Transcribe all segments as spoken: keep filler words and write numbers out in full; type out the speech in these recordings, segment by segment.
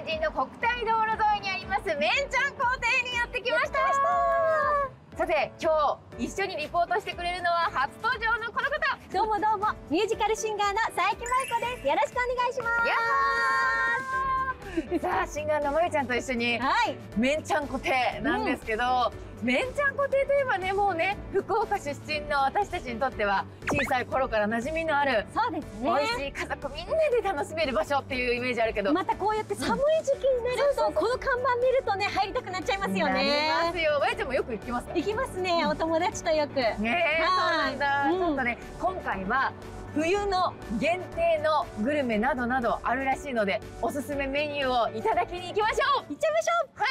神の国体道路沿いにありますめんちゃん校庭にやってきました。さて今日一緒にリポートしてくれるのは初登場のこの方。 どうもどうも、ミュージカルシンガーの佐伯舞子です。よろしくお願いします。 さあシンガーのまゆちゃんと一緒に、はい、めんちゃんこ亭なんですけど、うん、めんちゃんこ亭といえばね、もうね福岡出身の私たちにとっては小さい頃から馴染みのある、そうですね、美味しい家族みんなで楽しめる場所っていうイメージあるけど、 またこうやって寒い時期になると、うん、この看板見るとね入りたくなっちゃいますよね。なりますよ。まゆちゃんもよく行きますか？行きますね、お友達とよく。ねえ、そうなんだ。ちょっとね今回は冬の限定のグルメなどなどあるらしいので、おすすめメニューをいただきに行きましょう。行っちゃいましょう。はい。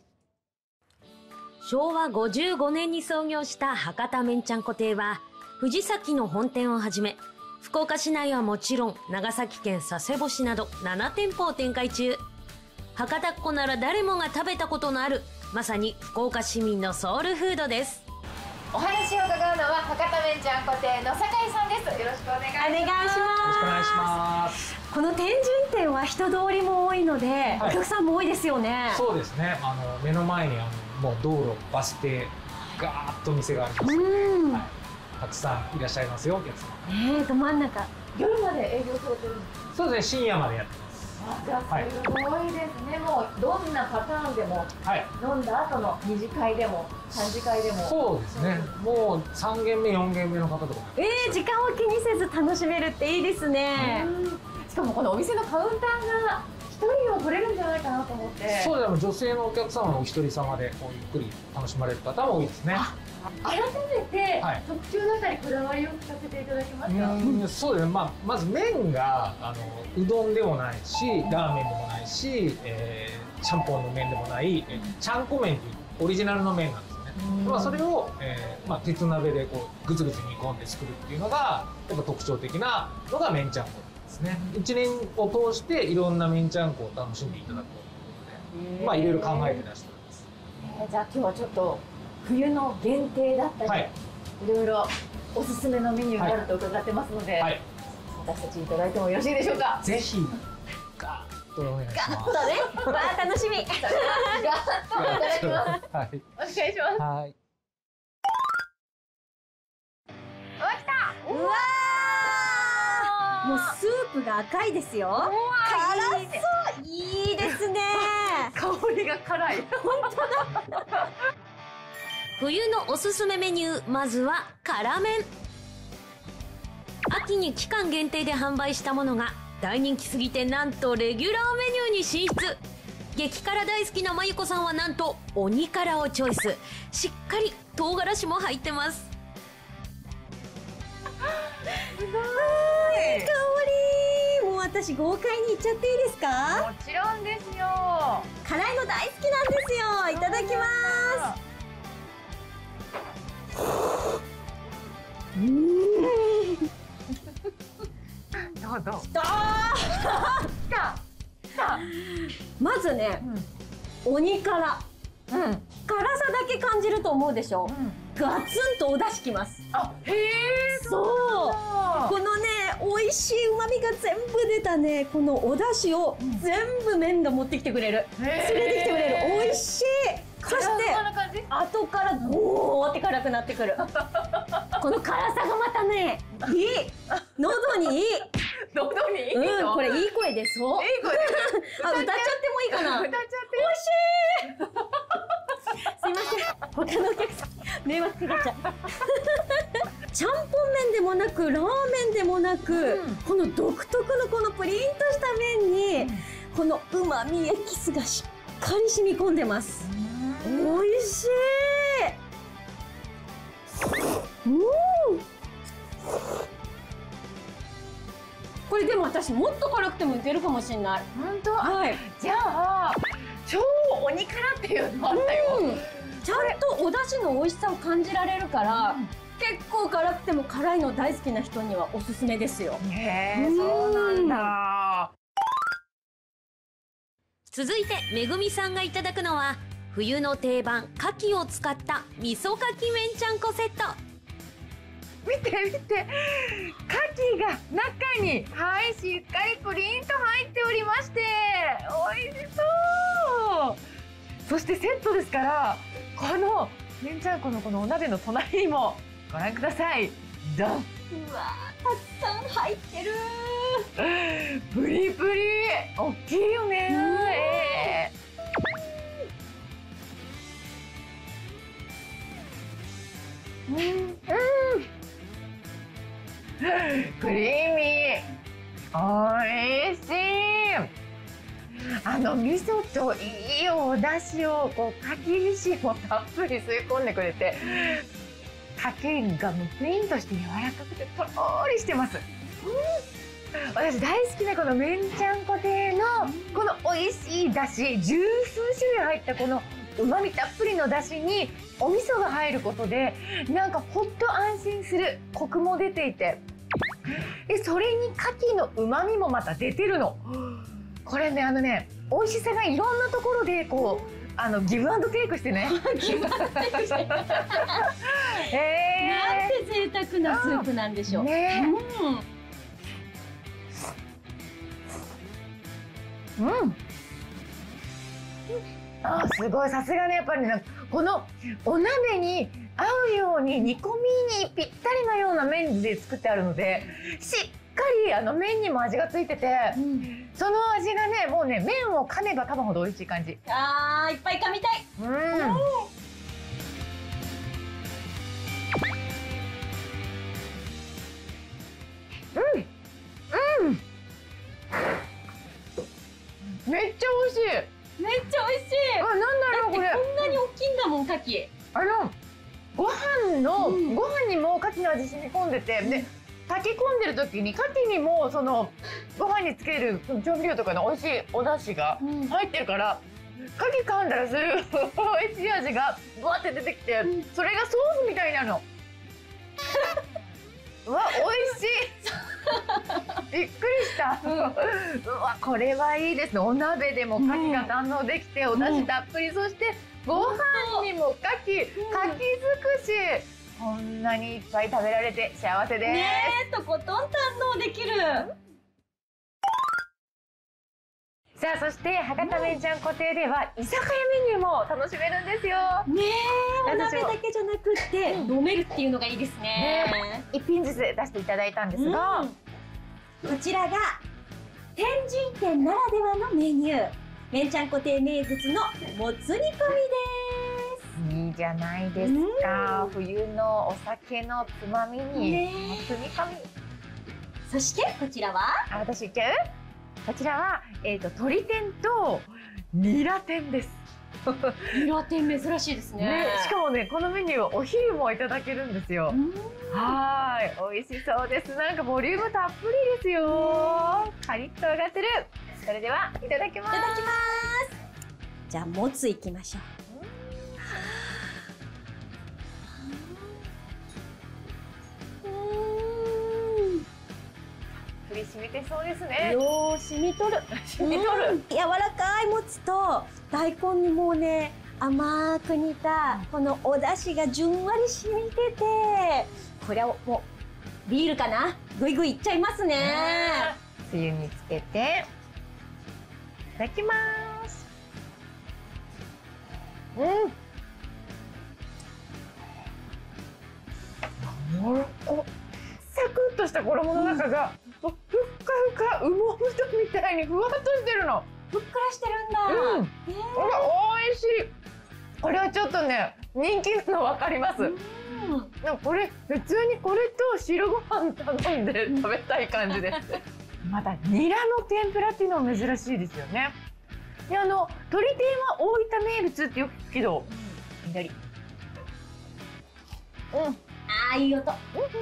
しょうわごじゅうごねんに創業した博多めんちゃんこ亭は、藤崎の本店をはじめ、福岡市内はもちろん、長崎県佐世保市などななてんぽを展開中。博多っ子なら誰もが食べたことのある、まさに福岡市民のソウルフードです。 お話を伺うのは博多めんちゃんこ亭の酒井さんです。よろしくお願いします。 お願いします。よろしくお願いします。 この天神店は人通りも多いので、はい、お客さんも多いですよね。 そうですね。あの目の前にあのもう道路、バス停、ガーッと店があります。うん、はい、たくさんいらっしゃいますよ、お客様。 ええ、ど真ん中。 夜まで営業されてるんですか？ そうですね、深夜までやってます。 あ、じゃあすごいですね。はい、もうどんなパターンでも、はい、飲んだ後の二次会でも三次会でも。そうですね。 もう三軒目四軒目の方とか。 ええー、時間を気にせず楽しめるっていいですね。 しかもこのお店のカウンターが一人は取れるんじゃないかなと思って。 そうでも女性のお客様のお一人様でこうゆっくり楽しまれる方も多いですね。 改めて、はい、特徴だったりこだわりを聞かせていただけますか？ うん、そうですね。まあまず麺があのうどんでもないし、ラーメンでもないし、えー、ちゃんぽんの麺でもない、えー、ちゃんこ麺というオリジナルの麺なんですね。まあそれを、えー、まあ鉄鍋でこうグツグツ煮込んで作るっていうのがやっぱ特徴的なのがめんちゃんこですね。一年を通していろんなめんちゃんこを楽しんでいただこうということで、まあいろいろ考えてらっしゃるんです。 えー、じゃあ今日はちょっと冬の限定だったり、はい、いろいろおすすめのメニューがあると伺ってますので、はい、私たちいただいてもよろしいでしょうか？ ぜひガーッとお願いします。 ガーッとね、わあ楽しみ。ガーッといただきます。はい、お願いします。はい。お、来た。うわー、もうスープが赤いですよ。辛そう、いいですね。 香りが辛い。本当だ。 冬のおすすめメニュー、まずは辛麺。秋に期間限定で販売したものが大人気すぎて、なんとレギュラーメニューに進出。激辛大好きなまゆこさんはなんと鬼辛をチョイス。しっかり唐辛子も入ってます。 すごい、いい香り。もう私豪快にいっちゃっていいですか？ もちろんですよ。 辛いの大好きなんですよ。いただきます。うん。 どうどう。 きたー。 きた。きた。 まずね、うん、鬼辛。うん。辛さだけ感じると思うでしょ。うん、ガツンとお出汁きます。 あ、へえ。 そう。このね、美味しい旨味が全部出たね、このお出汁を全部麺が持ってきてくれる。連れてきてくれる。美味しい。そして後からゴーって辛くなってくる。この辛さがまたね、いい。喉にいい。 喉にいい。 うん、これいい声でそう。いい声。あ、歌っちゃってもいいかな。 歌っちゃって。 美味しい。すいません。他のお客さん迷惑かかっちゃう。ちゃんぽん麺でもなくラーメンでもなく、うん、この独特のこのプリンとした麺に、うん、この旨味エキスがしっかり染み込んでます。美味しい。うん。これでも私もっと辛くてもいけるかもしれない。 本当？ はい。 じゃあ超鬼辛っていうのあったよ。うん、 ちゃんとお出汁の美味しさを感じられるから、うん、結構辛くても辛いの大好きな人にはおすすめですよ。 へえ、そうなんだ。 続いてめぐみさんがいただくのは冬の定番牡蠣を使った味噌牡蠣めんちゃんこセット。 見て見て、牡蠣が中に、はい、しっかりプリンと入っておりまして、美味しそしてセットですから、このめんちゃんこのこのお鍋の隣にもご覧ください。ドン。 うわー、たくさん入ってる。 プリプリ、大きいよね。うん、うん、クリーミー、おいしい。あの味噌といいお出汁をこうかき飯もたっぷり吸い込んでくれて、かけがもうプリンとして柔らかくてとろーりしてます。うん、私大好きなこのめんちゃんこ亭のこの美味しい出汁、十数種類入ったこのうまみたっぷりの出汁にお味噌が入ることで、なんかほっと安心するコクも出ていて、でそれに牡蠣のうまみもまた出てるの。これね、あのね、美味しさがいろんなところでこうあのギブアンドテイクしてね。 ギブアンドテイクして。えー、なんて贅沢なスープなんでしょう。ね。 うん。うん。あ、すごい、さすがね、やっぱりね、このお鍋に合うように煮込みにぴったりなような麺で作ってあるので、しっかりあの麺にも味がついてて、うん、その味がね、もうね、麺を噛めば噛むほど美味しい感じ。 あー、いっぱい噛みたい。うん。うんうん。めっちゃ美味しい。 めっちゃ美味しい。 あ、なんだろうこれ。 こんなに大きいんだもん、牡蠣。 あのご飯の、うん、ご飯にも牡蠣の味染み込んでて、うん、で炊き込んでる時に牡蠣にもそのご飯につける調味料とかの美味しいお出汁が入ってるから、うん、牡蠣噛んだらする美味しい味がぶわって出てきて、うん、それがソースみたいになるの。うわ、美味しい。びっくりした。うん、うわ、これはいいですね。お鍋でも牡蠣が堪能できて、うん、お出汁たっぷり、そしてご飯にも牡蠣、牡蠣尽くし。こんなにいっぱい食べられて幸せです。 ねえ、とことん堪能できる。 さあ、そして博多めんちゃんこ亭では居酒屋メニューも楽しめるんですよ。 ねえ、お鍋だけじゃなくって飲めるっていうのがいいですね。 ね、一品ずつ出していただいたんですが、うん、 こちらが天神店ならではのメニュー、めんちゃんこ亭名物のもつ煮込みです。 いいじゃないですか、うん、冬のお酒のつまみにもつ煮込み。 そしてこちらは、 あ、私いっちゃう？こちらは、えーと、鶏天とニラ天です。 ニラ天珍しいですね。ね、 しかもね、このメニューはお昼もいただけるんですよ。はい、美味しそうです。なんかボリュームたっぷりですよ。カリッと揚がってる。それではいただきます。 いただきます。じゃあもついきましょう。 染みてそうですね。 よー、染みとる。 染みとる。 柔らかいもつと大根にもうね、甘く煮たこのお出汁がじゅんわり染みてて、これはもうビールかな。ぐいぐいいっちゃいますね。 つゆにつけていただきます。うん。柔らかっ。サクッとした衣の中が、うん、ふっかふか羽毛布団みたいにふわっとしてるの。 ふっくらしてるんだ。 うん。えー、おいしい。これはちょっとね、人気なの分かります。うん。なんかこれ普通にこれと汁ご飯頼んで食べたい感じです。またニラの天ぷらっていうのも珍しいですよね。で、あの鶏天は大分名物ってよく聞くけど、左。うん。 ああ、いい音。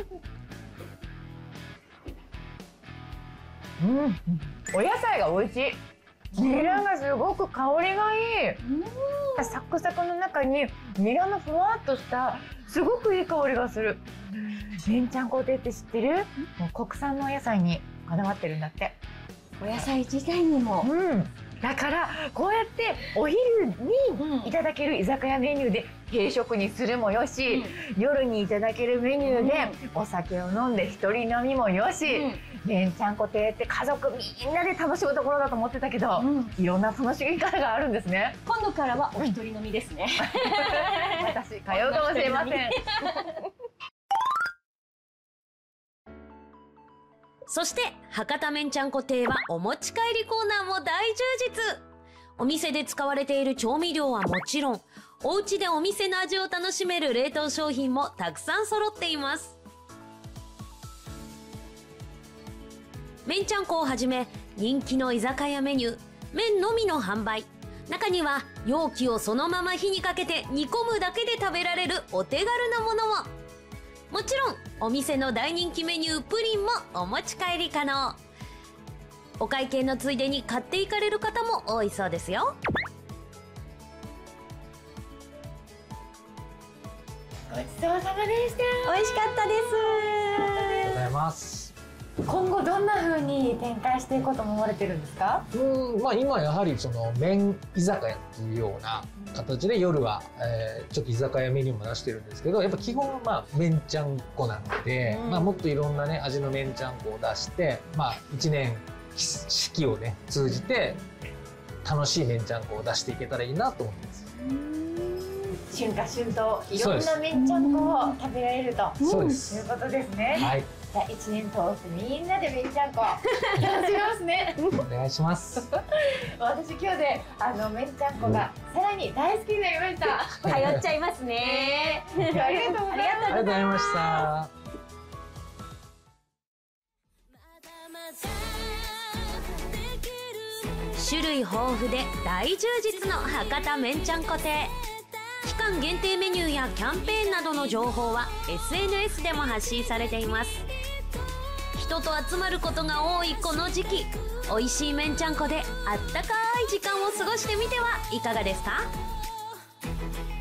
うん、お野菜が美味しい。ニラがすごく香りがいい。うん、サクサクの中にニラのふわっとしたすごくいい香りがする。めんちゃんこ亭って知ってる？もう国産のお野菜にこだわってるんだって。 お野菜自体にも。 うん。 だからこうやってお昼にいただける居酒屋メニューで定食にするもよし、うん、夜にいただけるメニューでお酒を飲んで一人飲みもよし、うん、めんちゃんこ亭って家族みんなで楽しむところだと思ってたけど、うん、いろんな楽しみ方があるんですね。 今度からはお一人飲みですね。 私通うかもしれません。 そして博多めんちゃんこ亭はお持ち帰りコーナーも大充実。お店で使われている調味料はもちろん、お家でお店の味を楽しめる冷凍商品もたくさん揃っています。めんちゃんこをはじめ人気の居酒屋メニュー、麺のみの販売、中には容器をそのまま火にかけて煮込むだけで食べられるお手軽なものも。もちろんお店の大人気メニュープリンもお持ち帰り可能。お会計のついでに買っていかれる方も多いそうですよ。 ごちそうさまでした。 美味しかったです。 ありがとうございます。 今後どんな風に展開していこうと思われてるんですか？ うん、まあ今やはりその麺居酒屋っていうような形で夜は、えー、ちょっと居酒屋メニューも出してるんですけど、やっぱ基本はまあ麺ちゃんこなので、うん、まあもっといろんなね味の麺ちゃんこを出して、まあいちねん四季をね通じて楽しい麺ちゃんこを出していけたらいいなと思ってます。 春夏秋冬いろんな麺ちゃんこを食べられると、 そうです。 いうことですね。 はい。 じゃあいちねん通してみんなで麺ちゃんこ楽しみますね。 お願いします。 私今日であの麺ちゃんこがさらに大好きになりました。 通っちゃいますね。 ありがとうございます。 ありがとうございました。 種類豊富で大充実の博多めんちゃんこ亭。期間限定メニューやキャンペーンなどの情報は エスエヌエス でも発信されています。人と集まることが多いこの時期、美味しいめんちゃんこであったかい時間を過ごしてみてはいかがですか？